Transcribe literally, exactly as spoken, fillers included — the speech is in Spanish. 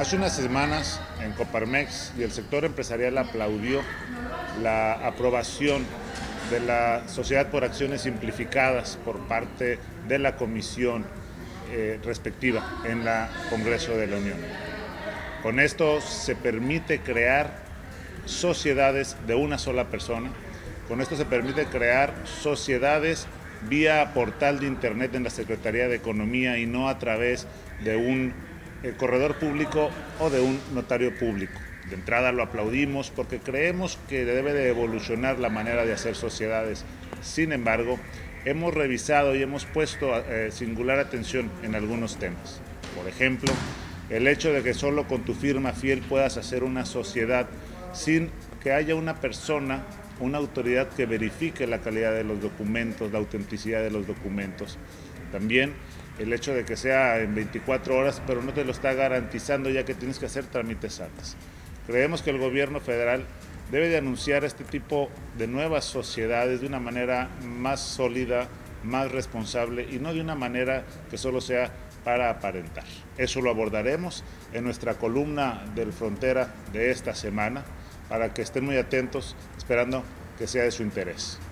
Hace unas semanas en Coparmex y el sector empresarial aplaudió la aprobación de la Sociedad por Acciones Simplificadas por parte de la comisión eh, respectiva en el Congreso de la Unión. Con esto se permite crear sociedades de una sola persona, con esto se permite crear sociedades vía portal de internet en la Secretaría de Economía y no a través de un eh, corredor público o de un notario público. De entrada lo aplaudimos porque creemos que debe de evolucionar la manera de hacer sociedades. Sin embargo, hemos revisado y hemos puesto eh, singular atención en algunos temas. Por ejemplo, el hecho de que solo con tu firma fiel puedas hacer una sociedad sin que haya una persona, una autoridad que verifique la calidad de los documentos, la autenticidad de los documentos. También el hecho de que sea en veinticuatro horas, pero no te lo está garantizando ya que tienes que hacer trámites antes. Creemos que el gobierno federal debe de anunciar este tipo de nuevas sociedades de una manera más sólida, más responsable y no de una manera que solo sea para aparentar. Eso lo abordaremos en nuestra columna del Frontera de esta semana para que estén muy atentos, esperando que sea de su interés.